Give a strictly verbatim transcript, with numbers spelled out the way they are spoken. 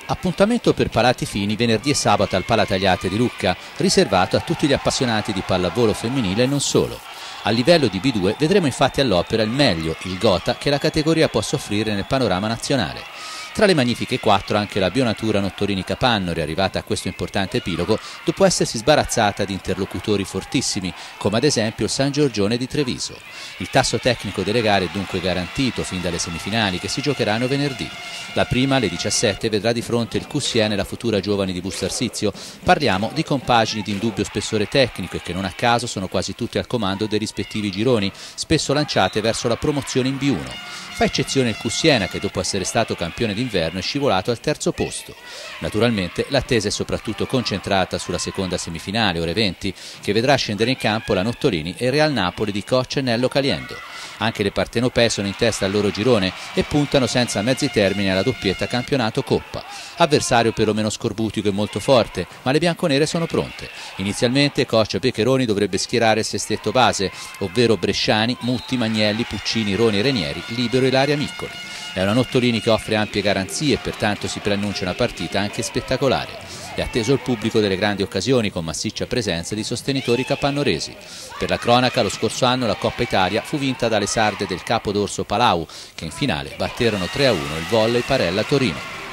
Appuntamento per Palati Fini venerdì e sabato al Palatagliate di Lucca, riservato a tutti gli appassionati di pallavolo femminile e non solo. A livello di B due vedremo infatti all'opera il meglio, il gotha, che la categoria può offrire nel panorama nazionale. Tra le magnifiche quattro anche la Bionatura Nottorini Capannori, arrivata a questo importante epilogo dopo essersi sbarazzata di interlocutori fortissimi, come ad esempio il San Giorgione di Treviso. Il tasso tecnico delle gare è dunque garantito fin dalle semifinali che si giocheranno venerdì. La prima, alle diciassette, vedrà di fronte il Q Siena e la Futura Giovani di Bustarsizio. Parliamo di compagini di indubbio spessore tecnico e che non a caso sono quasi tutte al comando dei rispettivi gironi, spesso lanciate verso la promozione in B uno. Fa eccezione il Q Siena che dopo essere stato campione d'inverno è scivolato al terzo posto. Naturalmente l'attesa è soprattutto concentrata sulla seconda semifinale, ore venti, che vedrà scendere in campo la Nottolini e il Real Napoli di coach Nello Caliendo. Anche le partenopee sono in testa al loro girone e puntano senza mezzi termini alla doppietta campionato-coppa. Avversario perlomeno scorbutico e molto forte, ma le bianconere sono pronte. Inizialmente coach Pecheroni dovrebbe schierare il sestetto base, ovvero Bresciani, Mutti, Magnelli, Puccini, Roni e Renieri, Libero e Ilaria Miccoli. È una Nottolini che offre ampie garanzie e pertanto si preannuncia una partita anche spettacolare. È atteso il pubblico delle grandi occasioni con massiccia presenza di sostenitori capannoresi. Per la cronaca, lo scorso anno la Coppa Italia fu vinta dalle sarde del Capodorso Palau, che in finale batterono tre a uno il Volley Parella Torino.